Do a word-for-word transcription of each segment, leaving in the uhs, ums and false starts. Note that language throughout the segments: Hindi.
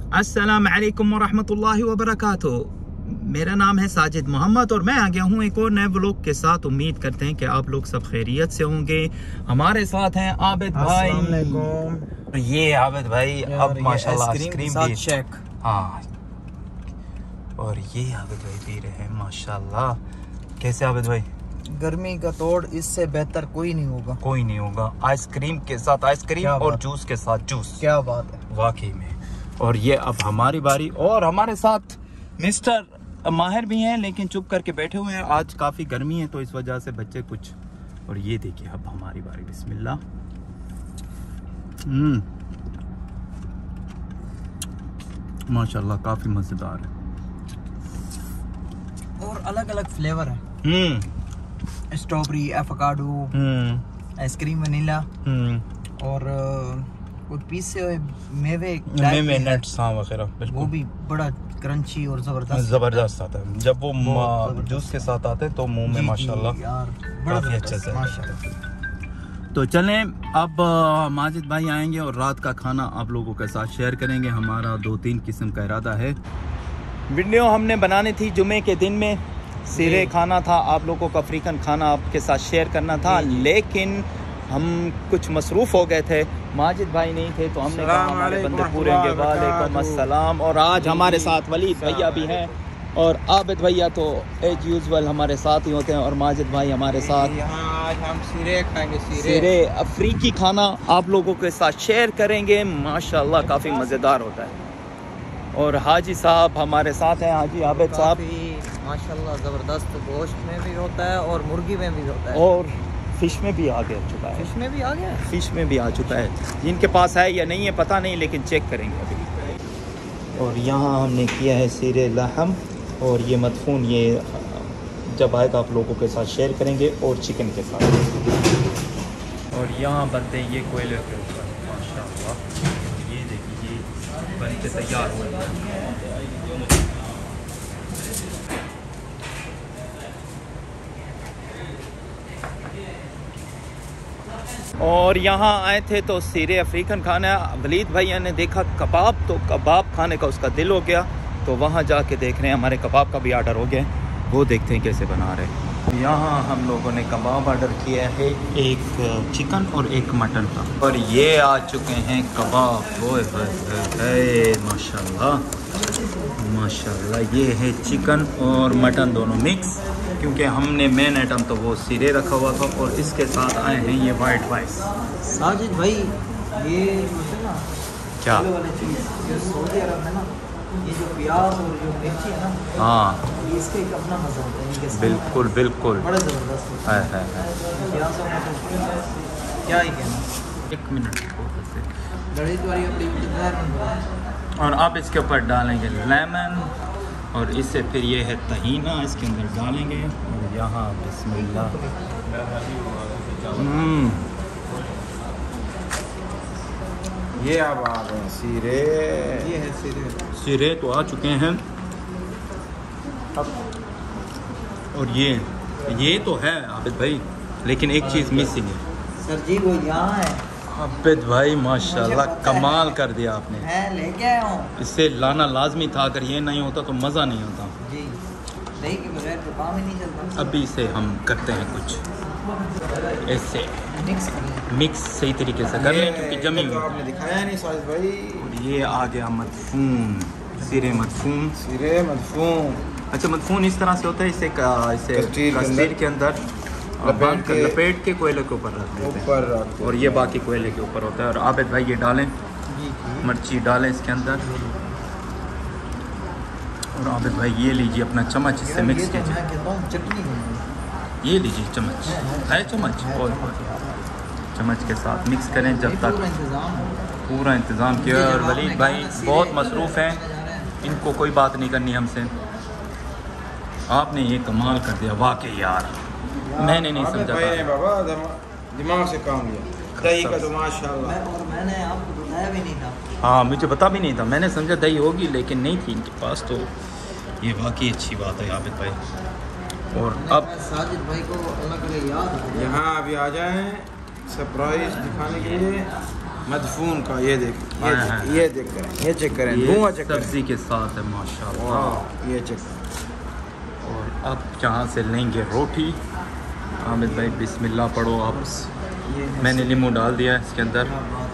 अस्सलाम वालेकुम वरहमतुल्लाहि वबरकातुहू। मेरा नाम है साजिद मोहम्मद और मैं आ गया हूँ एक और नए व्लॉग के साथ। उम्मीद करते हैं कि आप लोग सब खैरियत से होंगे। हमारे साथ हैं आबिद भाई। अस्सलामुअलैकुम। ये आबिद भाई अब माशाल्लाह आइसक्रीम साथ शेक। हाँ, और ये आबिद भाई पी रहे हैं माशाल्लाह। कैसे आबिद भाई? गर्मी का तोड़ इससे बेहतर कोई नहीं होगा। कोई नहीं होगा। आइसक्रीम के साथ आइसक्रीम और जूस के साथ जूस। क्या बात है वाकई में। और ये अब हमारी बारी और हमारे साथ मिस्टर माहिर भी हैं, लेकिन चुप करके बैठे हुए हैं। आज काफ़ी गर्मी है तो इस वजह से बच्चे कुछ। और ये देखिए अब हमारी बारी। बिस्मिल्लाह। हम्म माशाल्लाह काफ़ी मज़ेदार है और अलग अलग फ्लेवर है। Hmm strawberry, avocado, hmm ice cream, vanilla hmm और कुछ पीसे हुए मेवे मेवे नट्स हाँ वगैरह। वो भी बड़ा क्रंची और जबरदस्त जबरदस्त आता है जब वो जूस के साथ आते हैं तो मुंह में माशाल्लाह यार बड़ा काफी अच्छा से माशाल्लाह। तो चलें अब माजिद भाई आएंगे और रात का खाना आप लोगों के साथ शेयर करेंगे। हमारा दो तीन किस्म का इरादा है। वीडियो हमने बनानी थी जुमे के दिन में, सिरे खाना था, आप लोगों को अफ्रीकन खाना आपके साथ शेयर करना था, लेकिन हम कुछ मसरूफ़ हो गए थे। माजिद भाई नहीं थे तो हमने कहा हमारे बंदे पूरे होंगे। वालेकुम अस्सलाम। और आज हमारे साथ वलीद भैया भी हैं और आबिद भैया तो एज यूजुअल हमारे साथ ही होते हैं और माजिद भाई हमारे साथ। आज हम सिरे खाएंगे। सिरे अफ्रीकी खाना आप लोगों के साथ शेयर करेंगे। माशाल्लाह काफ़ी मज़ेदार होता है। और हाजी साहब हमारे साथ हैं, हाजी आबिद साहब। माशाल्लाह ज़बरदस्त गोश्त में भी होता है और मुर्गी में भी होता है और फिश में भी आ गया चुका है। फिश में भी आ गया है फिश में भी आ चुका है। जिनके पास है या नहीं है पता नहीं, लेकिन चेक करेंगे अभी। और यहाँ हमने किया है सिरे लहम और ये मदफून, ये जब आएगा आप लोगों के साथ शेयर करेंगे, और चिकन के साथ। और यहाँ बनते ये कोयले के ऊपर माशाल्लाह। ये देखिए ये बन के तैयार हुए हैं। और यहाँ आए थे तो सिरे अफ्रीकन खाना। वलीद भैया ने देखा कबाब, तो कबाब खाने का उसका दिल हो गया, तो वहाँ जाके देख रहे हैं। हमारे कबाब का भी आर्डर हो गया, वो देखते हैं कैसे बना रहे हैं। यहाँ हम लोगों ने कबाब आर्डर किया है, एक चिकन और एक मटन का। और ये आ चुके हैं कबाब। ओए होए माशाल्लाह माशाल्लाह। ये है चिकन और मटन दोनों मिक्स, क्योंकि हमने मेन आइटम तो वो सिरे रखा हुआ था। और इसके साथ आए हैं ये वाइट राइस। साजिद भाई ये ना क्या वाली चीज़ जो सऊदी अरब है ना, ये जो प्याज और जो मिर्ची है ना, हाँ ये इसका एक अपना मजा होता है इनके साथ। बिल्कुल बिल्कुल बड़ा ज़बरदस्त होता है, है, है। है। प्याज और मटर क्या ही कहना। एक मिनट लड़ीत वाली अपनी। और आप इसके ऊपर डालेंगे लेमन, और इससे फिर ये है तहीना इसके अंदर डालेंगे। और यहाँ बिस्मिल्लाह। हम्म ये अब आ गए सिरे। ये है सिरे। सिरे तो आ चुके हैं अब। और ये ये तो है आबिद भाई, लेकिन एक चीज़ मिसिंग है। सर जी वो यहाँ है। आबिद भाई माशाल्लाह कमाल कर दिया आपने। है लेके आया हूँ। इससे लाना लाजमी था, अगर ये नहीं होता तो मज़ा नहीं होता जी। दही के बगैर तो काम ही नहीं चलता। अभी से हम करते हैं कुछ ऐसे मिक्स कर लें। मिक्स सही तरीके से कर लें, क्योंकि जमी तो आपने दिखाया नहीं साजिद भाई। और ये आ गया मदफून, सिरे मदफून। सिरे मदफून। अच्छा मदफून इस तरह से होता है, इसे इसे कस्तीर के अंदर बांध कर लपेट के कोयले के ऊपर रख देते हैं, और ये बाकी कोयले के ऊपर होता है। और आबिद भाई ये डालें, मिर्ची डालें इसके अंदर। और आबिद भाई ये लीजिए अपना चम्मच, इससे मिक्स कीजिए। ये लीजिए चम्मच, है चम्मच, और चम्मच के साथ मिक्स करें जब तक पूरा इंतज़ाम किया। और वलीद भाई बहुत मसरूफ़ हैं, इनको कोई बात नहीं करनी हमसे। आपने ये कमाल कर दिया वाकई यार, मैंने नहीं समझा बाबा, दिमाग से काम लिया। दही का तो माशाल्लाह। और मैंने आपको बताया भी नहीं था। हाँ मुझे पता भी नहीं था, मैंने समझा दही होगी लेकिन नहीं थी इनके पास। तो ये वाकई अच्छी बात है आबिद भाई। और अब साजिद भाई को अलग अलग याद यहाँ अभी आ जाएं सरप्राइज दिखाने के लिए। मदफून का ये देख, ये हाँ, हाँ, ये देख करें, ये चेक करें, धुआं चेक करें, सब्जी के साथ है माशाल्लाह। ये चेक करें। और अब यहाँ से लेंगे रोटी। आमिद भाई बिस्मिल्लाह पढ़ो आप। मैंने नींबू डाल दिया है इसके अंदर,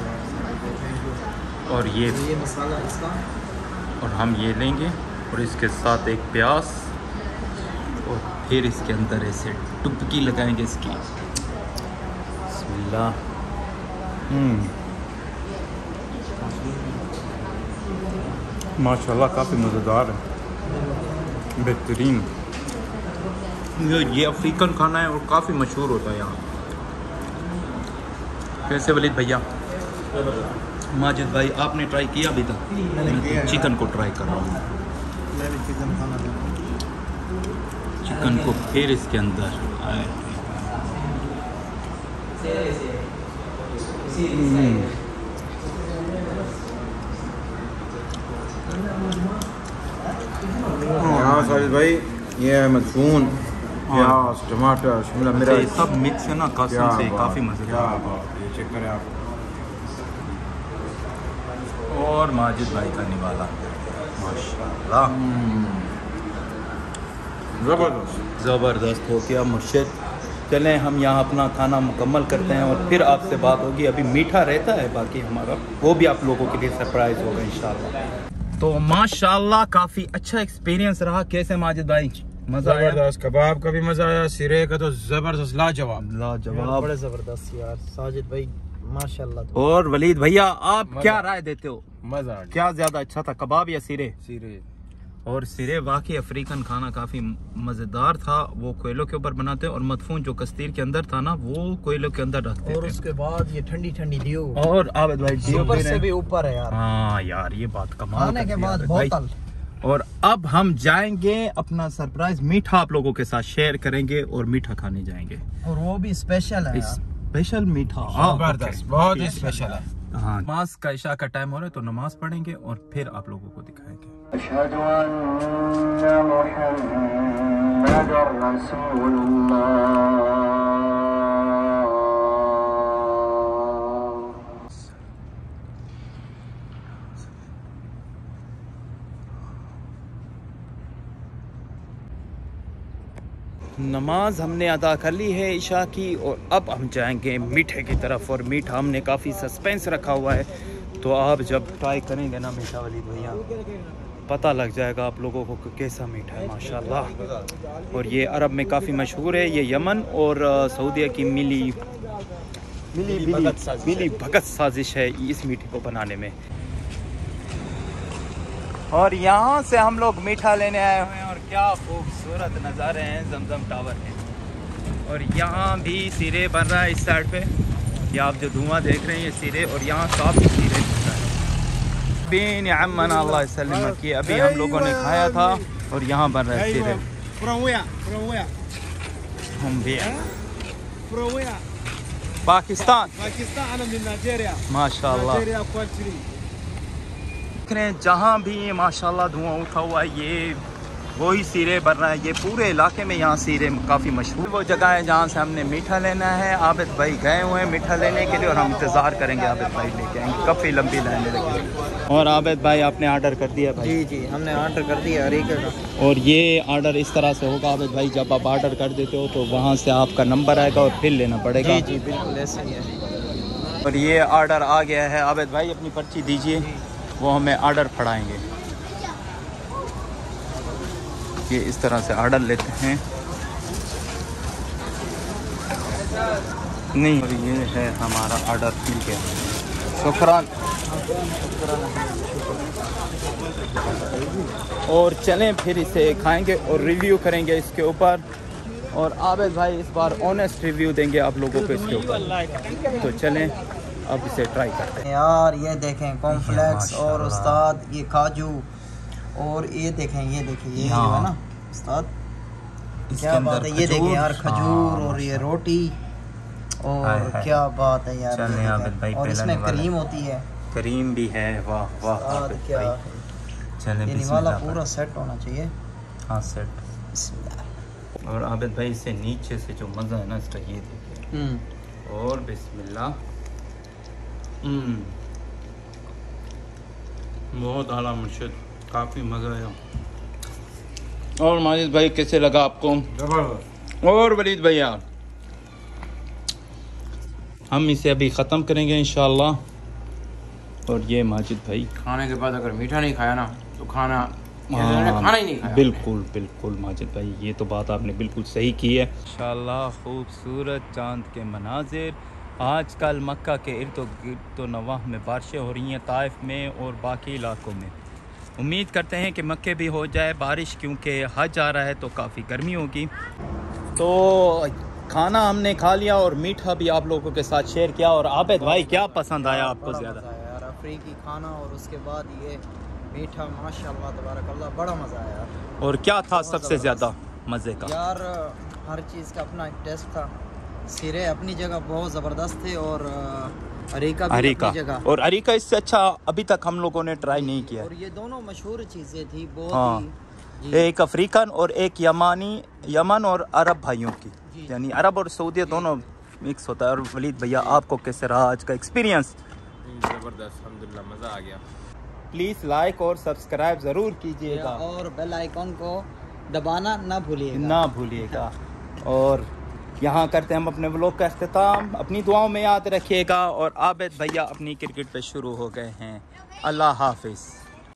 और ये ये मसाला इसका, और हम ये लेंगे और इसके साथ एक प्याज, और फिर इसके अंदर ऐसे टुपकी लगाएंगे इसकी। बिस्मिल्लाह। हम्म माशाल्लाह काफ़ी मज़ेदार है, बेहतरीन। ये ये अफ्रीकन खाना है और काफ़ी मशहूर होता है यहाँ। कैसे वलीद भैया? माजिद भाई आपने ट्राई किया अभी तक? मैं चिकन को ट्राई कर रहा हूँ। चिकन खाना चिकन को फिर इसके अंदर आए। हाँ साजिद भाई, ये है मदफून, प्याज, टमाटर, शिमला मिर्च, सब मिक्स है ना, कसम से काफ़ी मज़ेदार। ये चेक करें आप। और माजिद भाई का निवाला माशाल्लाह ज़बरदस्त ज़बरदस्त हो गया मुर्शिद। चलें हम यहाँ अपना खाना मुकम्मल करते हैं और फिर आपसे बात होगी। अभी मीठा रहता है बाकी हमारा, वो भी आप लोगों के लिए सरप्राइज़ होगा इंशाल्लाह। तो माशाल्लाह काफ़ी अच्छा एक्सपीरियंस रहा। कैसे माजिद भाई? मज़ा आया? जबरदस्त, कबाब का भी मजा आया, सिरे का तो जबरदस्त, लाजवाब लाजवाब, बड़े जबरदस्त यार साजिद भाई माशाल्लाह। और वलीद भैया आप क्या राय देते हो? मजा आ गया। क्या ज्यादा अच्छा था, कबाब या सिरे? सिरे। और सिरे वाकई अफ्रीकन खाना काफी मजेदार था। वो कोयलों के ऊपर बनाते हैं और मदफून जो कस्तीर के अंदर था ना, वो कोयलों के अंदर रखते और थे। उसके बाद ये ठंडी ठंडी ड्यू, और आबिद भाई ड्यू ऊपर भी से रहे। भी ऊपर है यार। हाँ यार ये बात कमाल खाने के करती है बाद आबिद भाई। बोतल। और अब हम जाएंगे अपना सरप्राइज मीठा आप लोगों के साथ शेयर करेंगे और मीठा खाने जाएंगे। और वो भी स्पेशल है यार। स्पेशल मीठा, जबरदस्त, बहुत ही स्पेशल है। हाँ, नमाज का इशा का टाइम हो रहा है तो नमाज पढ़ेंगे और फिर आप लोगों को दिखाएंगे। अशहदु अन्ना मुहम्मदर रसूलुल्लाह। नमाज हमने अदा कर ली है इशा की और अब हम जाएंगे मीठे की तरफ। और मीठा हमने काफ़ी सस्पेंस रखा हुआ है, तो आप जब ट्राई करेंगे ना मीठा वाली भैया, पता लग जाएगा आप लोगों को कि कैसा मीठा है माशाल्लाह। और ये अरब में काफ़ी मशहूर है। ये यमन और सऊदीया की मिली मिली मिली मिली भगत साजिश है इस मीठे को बनाने में। और यहाँ से हम लोग मीठा लेने आए हुए हैं और क्या खूबसूरत नज़ारे हैं जमजम टावर के। और यहाँ भी सिरे बन रहा है इस साइड पे, ये आप जो धुआं देख रहे हैं ये सिरे, और यहाँ काफ़ी सिरे बन रहा है। बीन अम्मन अल्लाह सल्लम की अभी हम लोगों ने खाया था और यहाँ बन रहा है सिरे। हम भी पाकिस्तान माशाल्लाह जहाँ भी ये माशाल्लाह धुआं उठा हुआ है, ये वही सिरे बन रहा है। ये पूरे इलाके में यहाँ सिरे काफ़ी मशहूर वो जगह है जहाँ से हमने मीठा लेना है। आबिद भाई गए हुए हैं मीठा लेने के लिए और हम इंतज़ार करेंगे आबिद भाई लेके आएंगे। काफ़ी लंबी लाइन लगी। और आबिद भाई आपने ऑर्डर कर दिया भाई? जी जी हमने ऑर्डर कर दिया अरीके का। और ये ऑर्डर इस तरह से होगा आबिद भाई, जब आप ऑर्डर कर देते हो तो वहाँ से आपका नंबर आएगा और फिर लेना पड़ेगा। जी जी बिल्कुल ऐसे ही है। और ये ऑर्डर आ गया है। आबिद भाई अपनी पर्ची दीजिए, वो हमें ऑर्डर फड़ाएंगे। ये इस तरह से ऑर्डर लेते हैं नहीं। और ये है हमारा ऑर्डर, ठीक है शुक्रान। और चलें फिर इसे खाएंगे और रिव्यू करेंगे इसके ऊपर। और आबिद भाई इस बार ऑनेस्ट रिव्यू देंगे आप लोगों को इसके ऊपर। तो चलें अब इसे ट्राई करते हैं। यार ये देखें कॉर्नफ्लेक्स और उस्ताद ये काजू, और ये देखें ये देखें ये जो है ना उस्ताद क्या बात है। ये देखें यार खजूर और ये रोटी और हाय हाय। क्या बात है यार। चलें ये आबिद देखें। भाई और पहला इसमें निवाला। क्रीम होती है, करीम भी है। वाह वाह उस्ताद आबिद क्या भाई। है। चलें ये बिस्मिल्लाह वाला पर। पूरा सेट होना चाहिए। हाँ सेट। बिस्मिल्लाह। और आबिद भाई इससे नीचे से जो मज़ा है ना इसका, ये देखिए। हम्म और बिस्मिल्लाह। बहुत आला मुर्शिद, काफ़ी मज़ा आया। और माजिद भाई कैसे लगा आपको? जबरदस्त। और वलीद भैया हम इसे अभी ख़त्म करेंगे इंशाअल्लाह। और ये माजिद भाई खाने के बाद अगर मीठा नहीं खाया ना तो खाना खाना ही नहीं खाया। बिल्कुल बिल्कुल माजिद भाई, ये तो बात आपने बिल्कुल सही की है। इंशाअल्लाह खूबसूरत चांद के मनाजिर। आजकल मक्का के इर्द गिर्द तो नवाह में बारिशें हो रही हैं, ताइफ में और बाकी इलाकों में। उम्मीद करते हैं कि मक्के भी हो जाए बारिश, क्योंकि हज आ रहा है तो काफ़ी गर्मी होगी। तो खाना हमने खा लिया और मीठा भी आप लोगों के साथ शेयर किया। और आबिद भाई क्या पसंद आया आपको ज़्यादा? यार अफ्रीकी खाना और उसके बाद ये मीठा, माशाल्लाह तबारकल्लाह, बड़ा मज़ा आया यार। और क्या था सबसे ज़्यादा मज़े का? यार हर चीज़ का अपना एक टेस्ट था। सिरे अपनी जगह बहुत ज़बरदस्त थे और अरीका भी अरीका अपनी जगह। और अरीका इससे अच्छा अभी तक हम लोगों ने ट्राई नहीं किया। और ये दोनों मशहूर चीज़ें थी बहुत हाँ, ही। एक अफ्रीकन और एक यमानी, यमन और अरब भाइयों की, यानी अरब और सऊदी दोनों मिक्स होता है। और वलीद भैया आपको कैसे रहा आज का एक्सपीरियंस? जबरदस्त, अल्हम्दुलिल्लाह मज़ा आ गया। प्लीज़ लाइक और सब्सक्राइब ज़रूर कीजिएगा और बेल आइकॉन को दबाना ना भूलिएगा ना भूलिएगा। और यहाँ करते हैं हम अपने व्लॉग का अख्तिताम। अपनी दुआओं में याद रखिएगा। और आबिद भैया अपनी क्रिकेट पे शुरू हो गए हैं। अल्लाह हाफिज़।